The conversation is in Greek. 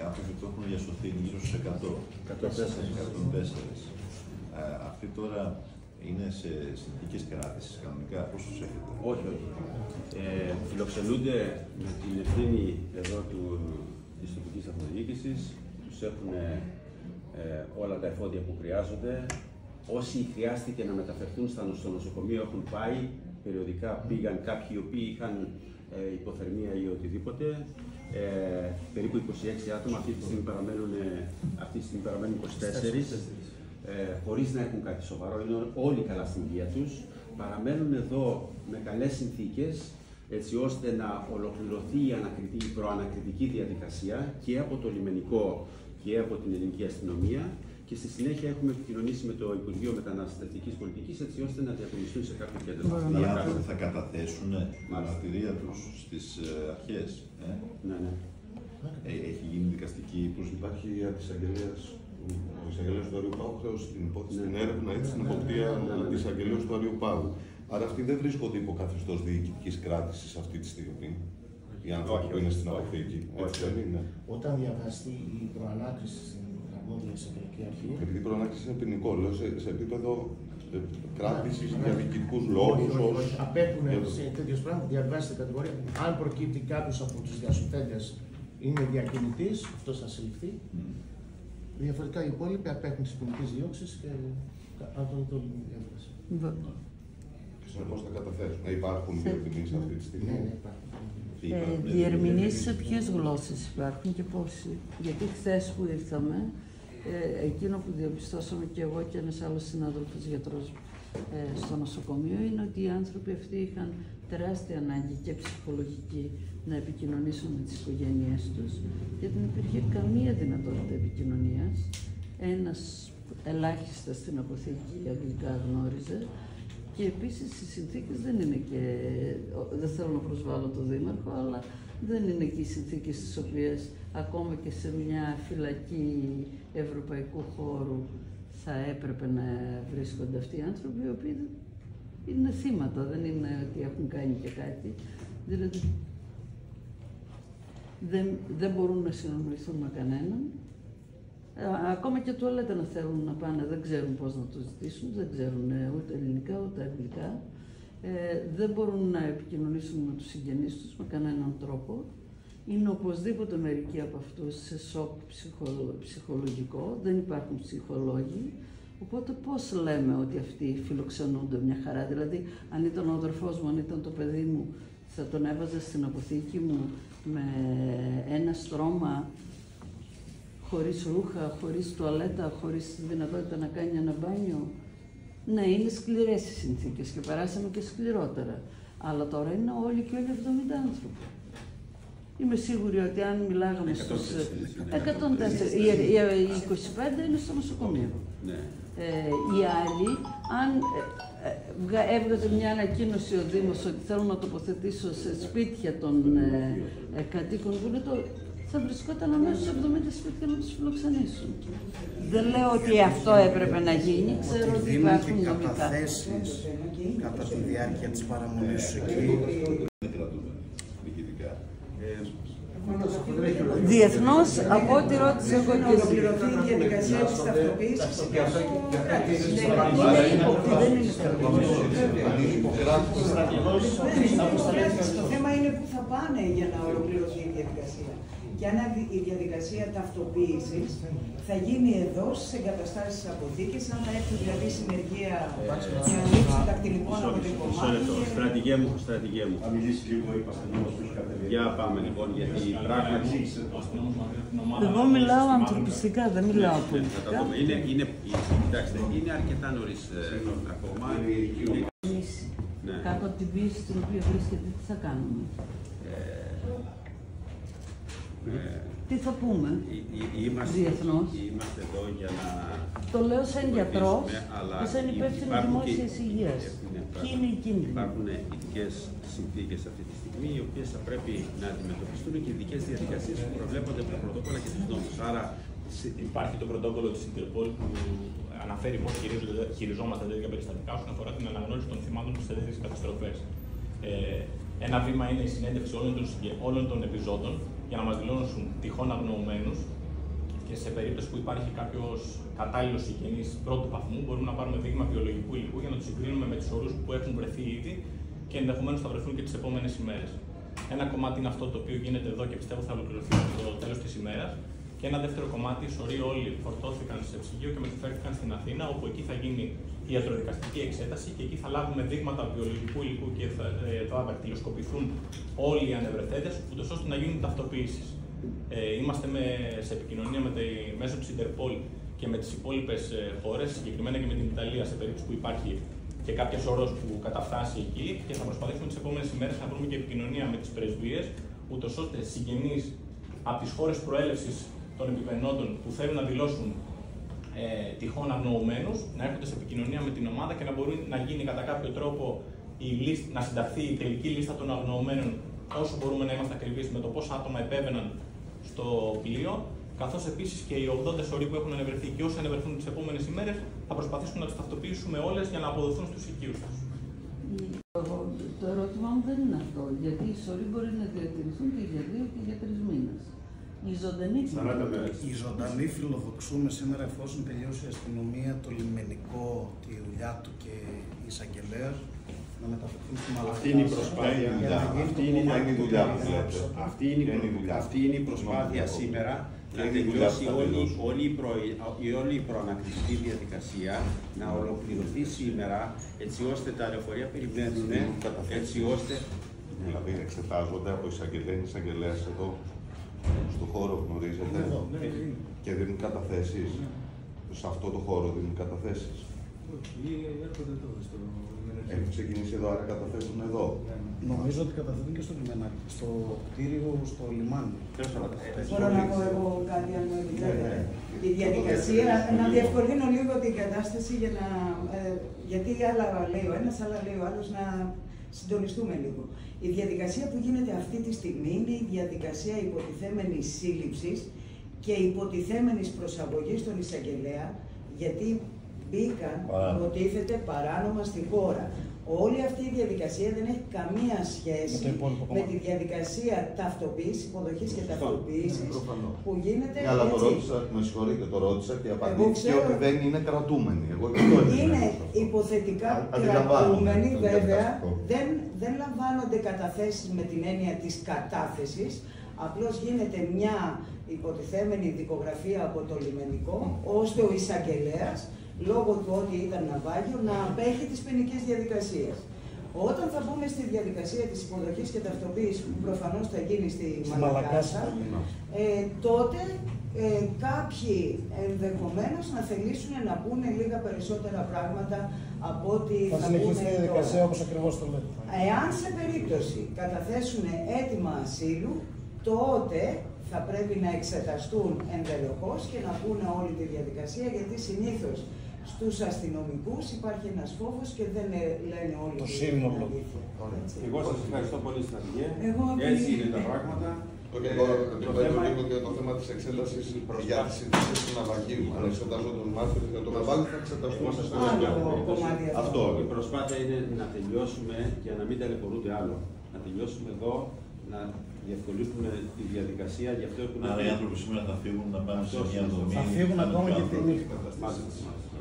άνθρωποι που έχουν διασωθεί γύρω στους 104. Αυτοί τώρα είναι σε συνθήκες κράτησης κανονικά, πώς τους έχετε? Όχι. Φιλοξενούνται με την ευθύνη εδώ της τοπικής αυτοδιοίκησης, τους έχουν όλα τα εφόδια που χρειάζονται. Όσοι χρειάστηκε να μεταφερθούν στο νοσοκομείο έχουν πάει, περιοδικά πήγαν κάποιοι οι οποίοι είχαν υποθερμία ή οτιδήποτε. Περίπου 26 άτομα αυτή τη στιγμή παραμένουν 24, χωρίς να έχουν κάτι σοβαρό, είναι όλοι καλά στην υγεία τους. Παραμένουν εδώ με καλές συνθήκες, έτσι ώστε να ολοκληρωθεί η προανακριτική διαδικασία και από το λιμενικό και από την ελληνική αστυνομία. Και στη συνέχεια έχουμε επικοινωνήσει με το Υπουργείο Μεταναστευτικής Πολιτικής, έτσι ώστε να διακομιστούν σε κάποιο κέντρο. Οι άνθρωποι θα καταθέσουν τη μαρτυρία τους στις αρχές. Ναι. Έχει γίνει δικαστική υπόθεση. Υπάρχει ο εισαγγελέας του Αριού Πάγου χρέωσε την υπόθεση, την έρευνα ή την εποπτεία της εισαγγελέας του Αριού Πάγου. Άρα αυτοί δεν βρίσκονται υπό καθεστώς διοικητικής κράτησης αυτή τη στιγμή. Οι άνθρωποι που είναι στην αποθήκη. Όταν διαβαστεί η προανάκριση στην αρμόδια εισαγγελική αρχή. Επειδή η προανάκριση είναι ποινικό, λέω σε επίπεδο κράτησης για διοικητικούς λόγους. Όχι. Απέχουν σε τέτοιες πράγματα, διαβάζεται κατηγορία. Αν προκύπτει κάποιος από τους διασωθέντες είναι διακινητής, αυτός θα συλληφθεί. Διαφορετικά οι υπόλοιποι απέχουν της ποινικής διώξης και αυτό είναι η διάβαση. Συνεπώς θα καταθέσουν. Υπάρχουν διερμηνείς αυτή τη στιγμή. Ναι, υπάρχουν. Διερμηνείς σε ποιες γλώσσες υπάρχουν και πόσοι? Γιατί χθες που ήρθαμε, εκείνο που διαπιστώσαμε και εγώ και ένας άλλος συνάδελφος γιατρός στο νοσοκομείο είναι ότι οι άνθρωποι αυτοί είχαν τεράστια ανάγκη και ψυχολογική να επικοινωνήσουν με τις οικογένειές τους, γιατί δεν υπήρχε καμία δυνατότητα επικοινωνίας. Ένας ελάχιστα στην αποθήκη αγγλικά γνώριζε και επίσης οι συνθήκες δεν είναι και, δεν θέλω να προσβάλλω τον Δήμαρχο, αλλά δεν είναι και οι συνθήκες στις οποίες ακόμα και σε μια φυλακή ευρωπαϊκού χώρου θα έπρεπε να βρίσκονται αυτοί οι άνθρωποι, οι οποίοι είναι θύματα, δεν είναι ότι έχουν κάνει και κάτι. Δηλαδή, δεν μπορούν να συνομιληθούν με κανέναν. Ακόμα και τουαλέτα να θέλουν να πάνε, δεν ξέρουν πώς να το ζητήσουν, δεν ξέρουν ούτε ελληνικά ούτε αγγλικά. Δεν μπορούν να επικοινωνήσουν με τους συγγενείς τους με κανέναν τρόπο. Είναι οπωσδήποτε μερικοί από αυτούς σε σοκ ψυχολογικό, δεν υπάρχουν ψυχολόγοι. Οπότε πώς λέμε ότι αυτοί φιλοξενούνται μια χαρά? Δηλαδή, αν ήταν ο αδερφός μου, αν ήταν το παιδί μου, θα τον έβαζα στην αποθήκη μου με ένα στρώμα, χωρίς ρούχα, χωρίς τουαλέτα, χωρίς δυνατότητα να κάνει ένα μπάνιο? Ναι, είναι σκληρές οι συνθήκες και περάσαμε και σκληρότερα. Αλλά τώρα είναι όλοι και όλοι 70 άνθρωποι. Είμαι σίγουρη ότι αν μιλάγαμε στους 104, οι 25 είναι στο νοσοκομείο. Ναι. Οι άλλοι, αν έβγαζε μια ανακοίνωση ο Δήμος ότι θέλω να τοποθετήσω σε σπίτια των κατοίκων που είναι το, θα βρισκόταν αμέσως 70 σπίτια να τους φιλοξενήσουν. Δεν λέω ότι αυτό έπρεπε να γίνει, ξέρω ότι υπάρχουν νομικά. Καταθέσεις κατά τη διάρκεια της παραμονής σου εκεί. Δεν κρατούμε διοικητικά. Διεθνώς, από ό,τι ρώτησε εγώ και εσύ. Η διαδικασία της ταυτοποίησης. Είναι ύποπτη, δεν είναι στρατηγός. Το θέμα είναι που θα πάνε για να ολοκληρωθεί η διαδικασία. Και αν η διαδικασία ταυτοποίησης θα γίνει εδώ στις εγκαταστάσεις της αποθήκης, αν θα έρθει δηλαδή συνεργεία για να λήξει δακτυλικών αποτυπωμάτων. Στρατηγέ μου. Για πάμε λοιπόν, γιατί πράγματι. Εγώ μιλάω ανθρωπιστικά, δεν μιλάω πολιτικά. Κοιτάξτε, είναι αρκετά νωρίς ακόμα. Κάτω από την πίεση στην οποία βρίσκεται, τι θα κάνουμε? Τι θα πούμε διεθνώς? Είμαστε εδώ για να... Το λέω σαν γιατρός και σαν υπεύθυνο δημόσιας υγείας. Ποιοι είναι οι κίνδυνοι? Υπάρχουν ειδικές συνθήκες αυτή τη στιγμή, οι οποίες θα πρέπει να αντιμετωπιστούν και ειδικές διαδικασίες που προβλέπονται από τα πρωτόκολλα και τους νόμους. Άρα υπάρχει το πρωτόκολλο της Ιντερπολ που αναφέρει πώς χειριζόμαστε τέτοια περιστατικά όσον αφορά την αναγνώριση των θυμάτων σε τέτοιες καταστροφές. Ένα βήμα είναι η συνέντευξη όλων των επιζώντων για να μας δηλώσουν τυχόν αγνοωμένους και σε περίπτωση που υπάρχει κάποιος κατάλληλος συγγενής πρώτου βαθμού, μπορούμε να πάρουμε δείγμα βιολογικού υλικού για να το συγκρίνουμε με τους ορούς που έχουν βρεθεί ήδη και ενδεχομένως θα βρεθούν και τις επόμενες ημέρες. Ένα κομμάτι είναι αυτό το οποίο γίνεται εδώ και πιστεύω θα ολοκληρωθεί μέχρι το τέλος της ημέρας. Και ένα δεύτερο κομμάτι, οι σωροί όλοι φορτώθηκαν σε ψυγείο και μεταφέρθηκαν στην Αθήνα, όπου εκεί θα γίνει η ιατροδικαστική εξέταση και εκεί θα λάβουμε δείγματα βιολογικού υλικού και θα δακτυλοσκοπηθούν όλοι οι ανεβρεθέντες, ούτως ώστε να γίνουν ταυτοποιήσεις. Είμαστε σε επικοινωνία μέσω της Ιντερπολ και με τις υπόλοιπες χώρες, συγκεκριμένα και με την Ιταλία, σε περίπτωση που υπάρχει και κάποια όρος που καταφτάσει εκεί, και θα προσπαθήσουμε τις επόμενες ημέρες να βρούμε και επικοινωνία με τις πρεσβείες, ούτως ώστε συγγενείς από τις χώρες προέλευσης των επιβενόντων που θέλουν να δηλώσουν τυχόν αγνοωμένους να έρχονται σε επικοινωνία με την ομάδα και να μπορεί να γίνει κατά κάποιο τρόπο να συνταχθεί η τελική λίστα των αγνοωμένων, όσο μπορούμε να είμαστε ακριβείς με το πόσα άτομα επέβαιναν στο πλοίο, καθώς επίσης και οι 80 σωροί που έχουν ανεβρεθεί και όσοι ανεβρεθούν τις επόμενες ημέρες θα προσπαθήσουμε να τις ταυτοποιήσουμε όλες για να αποδοθούν στους οικείους τους. Το ερώτημά μου δεν είναι αυτό, γιατί οι σωροί μπορεί να διατηρηθούν και για 2 και για 3 μήνες. Οι ζωντανοί φιλοδοξούμε σήμερα, εφόσον τελειώσει η αστυνομία, το λιμενικό, τη δουλειά του και η εισαγγελέας, να μεταφερθούν στη Μαλακάσα. Αυτή είναι η προσπάθεια. Αυτή είναι η προσπάθεια σήμερα να τελειώσει όλη η προανακριτική διαδικασία, να ολοκληρωθεί σήμερα, έτσι ώστε τα λεωφορεία περιμένουν, έτσι ώστε. Δηλαδή εξετάζονται από εισαγγελέας εδώ. Στο χώρο γνωρίζετε και δίνουν καταθέσεις. Σε αυτό το χώρο δίνουν καταθέσεις. Έχουν ξεκινήσει εδώ, άρα καταθέτουν εδώ. Νομίζω ότι καταθέτουν και στο λιμενάκι, στο κτίριο, στο λιμάνι. Μπορώ να πω εγώ κάτι, αν μου επιτρέπετε. Η διαδικασία, να διευκολύνω λίγο την κατάσταση γιατί άλλα λέει ο ένας, άλλα λέει ο άλλος, να συντονιστούμε λίγο. Η διαδικασία που γίνεται αυτή τη στιγμή είναι η διαδικασία υποτιθέμενης σύλληψης και υποτιθέμενης προσαγωγής στον εισαγγελέα, γιατί μπήκαν, υποτίθεται, παράνομα στη χώρα. Όλη αυτή η διαδικασία δεν έχει καμία σχέση με τη διαδικασία ταυτοποίησης, υποδοχής και ταυτοποίησης που γίνεται. Ναι, αλλά το ρώτησα, με συγχωρείτε, το ρώτησα και απαντήθηκε ότι δεν είναι κρατούμενοι. Είναι υποθετικά κρατούμενοι, βέβαια. Δεν λαμβάνονται καταθέσεις με την έννοια της κατάθεσης. Απλώς γίνεται μια υποτιθέμενη δικογραφία από το λιμενικό, ώστε ο εισαγγελέας, λόγω του ότι ήταν ναυάγιο, να απέχει τις ποινικές διαδικασίες. Όταν θα μπούμε στη διαδικασία της υποδοχής και ταυτοποίησης, που προφανώς θα γίνει στη Μαλακάσα, τότε κάποιοι ενδεχομένως να θελήσουν να πούνε λίγα περισσότερα πράγματα από ό,τι θα συνεχίσει η διαδικασία όπως ακριβώς το λέτε. Εάν σε περίπτωση καταθέσουν αίτημα ασύλου, τότε θα πρέπει να εξεταστούν ενδελεχώς και να πούνε όλη τη διαδικασία, γιατί συνήθως στους αστυνομικούς υπάρχει ένας φόβος και δεν λένε όλοι το σύνολο. Εγώ σας ευχαριστώ πολύ, στρατηγέ. Έτσι είναι τα πράγματα. Το θέμα της εξέτασης για τις συνθήκες του ναυαγίου. Αν εξετάζονται μάρτυρες για το ναυάγιο, θα εξεταστούν σε αυτό. Η προσπάθεια είναι να τελειώσουμε, για να μην ταλαιπωρούνται άλλο. Να τελειώσουμε εδώ, να διευκολύνουμε τη διαδικασία. Γι' αυτό άρα οι άνθρωποι σήμερα θα φύγουν να πάνε σε μια δομή. Θα φύγουν ακόμα και τη νύχτα.